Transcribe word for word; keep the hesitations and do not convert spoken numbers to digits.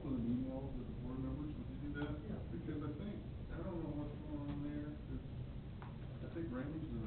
with an email with the board members, would you do that? Yeah. Because I think, I don't know what's going on there, 'cause I think Randy's